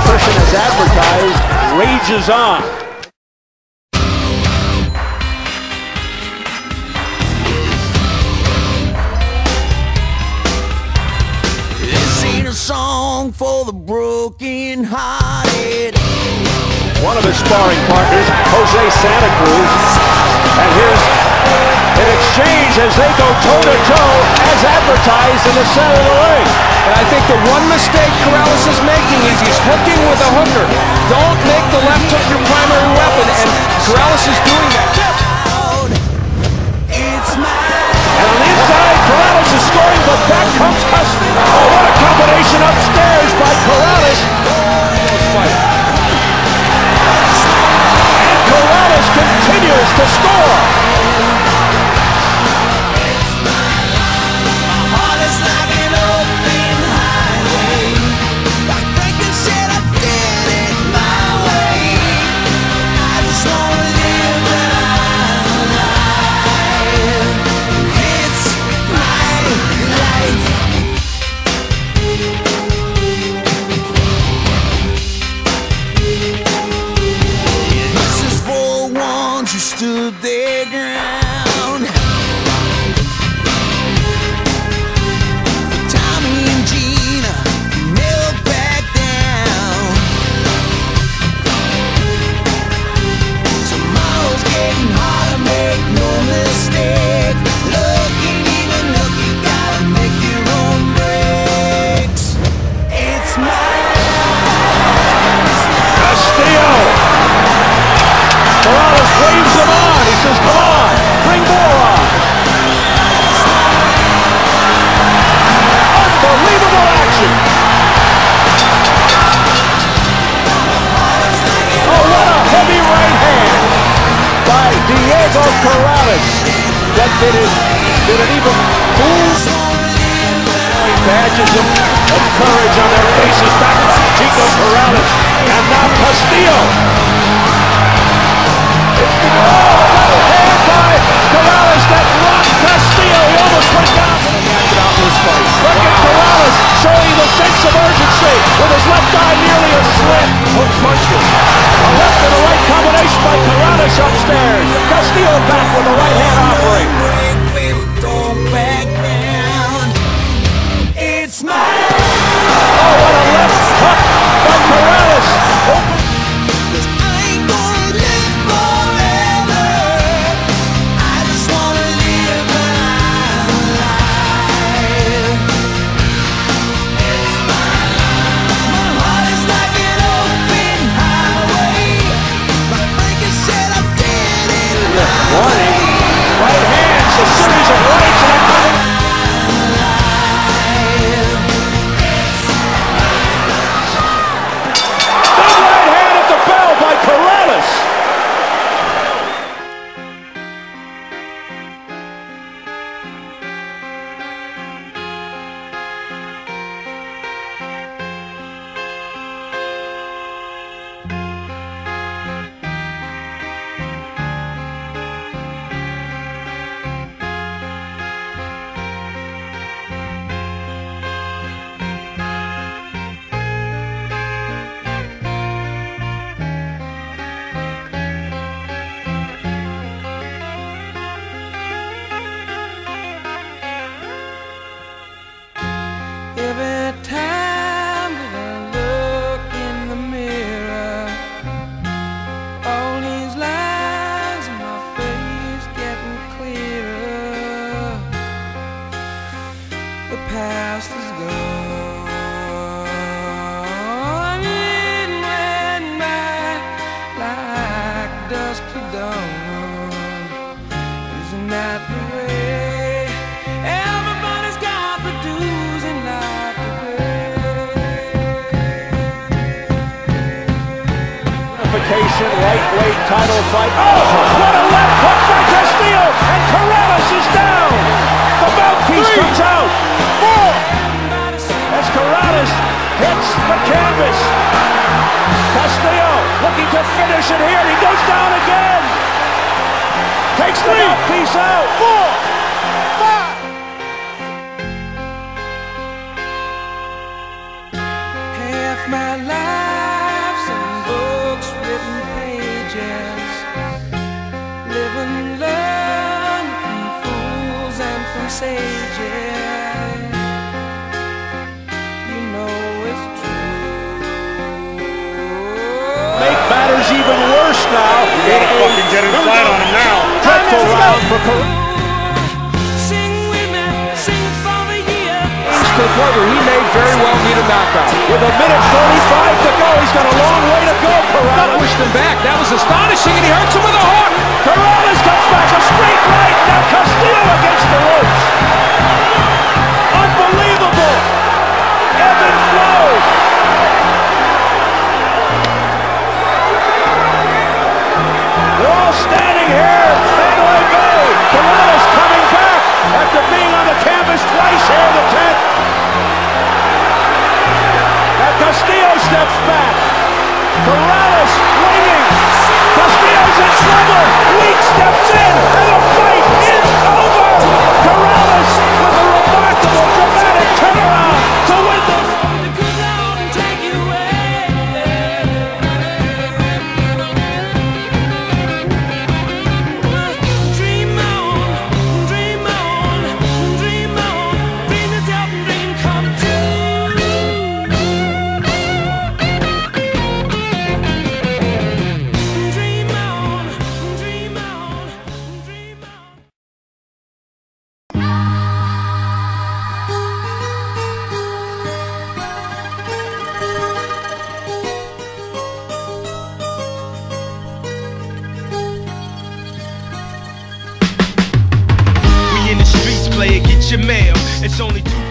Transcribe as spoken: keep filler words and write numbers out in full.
competition as advertised rages on. This ain't a song for the broken-hearted. One of his sparring partners, Jose Santa Cruz, and here's an exchange as they go toe-to-toe as advertised in the center of the ring. And I think the one mistake Corrales is making is he's hooking with a hooker. Don't make the left hook your primary weapon, and Corrales is doing that. And on the inside, Corrales is scoring, but back comes Castillo. Oh, what a combination upstairs by Corrales. And Corrales continues to score. Stood their ground. Tommy and Gina never back down. Tomorrow's getting harder, make no mistake. Look, ain't even look, you gotta make your own breaks. It's mine. Castillo. Corrales waves him on. He says, come on, bring more on. Unbelievable action. Oh, what a heavy right hand by Diego Corrales. That did it, did it even move? Badges of, of courage on their faces back by Chico Corrales. And now Castillo. Oh, another hand by Corrales that rocked Castillo. He almost went down. Look at Corrales showing the sense of urgency with his left eye nearly a slit. Hook punches. A left and a right combination by Corrales upstairs. Castillo back with the right hand offering. It's mine. Oh, what a left hook by Corrales. Open. Warning, right hands, a series of rights and a big right hand at the bell by Corrales. Every time that I look in the mirror, all these lines on my face getting clearer. The past is gone, it went by like dusk to dawn. Isn't that the way everybody's got the dues in life today? Unification, lightweight title fight. Oh, what a left hook by Castillo, and Corrales is down. The mouthpiece Three. comes out. Four. As Corrales hits the canvas. Castillo looking to finish it here. He goes down again. Takes the mouthpiece out. Four. Five. Half my life now. You gotta fucking get inside on him now. Dreadful round for Corrales. To the point where he may very well need a knockout. With a minute forty-five to go, he's got a long way to go, Corrales. Pushed him back. That was astonishing, and he hurts him with a hook. Corrales comes back, a straight right. Now Castillo against the ropes. Unbelievable. Ebb and flow. They're all standing here. Mandalay Bay. Corrales coming back after being on the canvas twice here in the tenth. Now Castillo steps back. Corrales waiting. Castillo's in trouble. Weak steps in, and the fight is over. Corrales with a remarkable, dramatic turnaround to win the. In the streets, player, get your mail. It's only two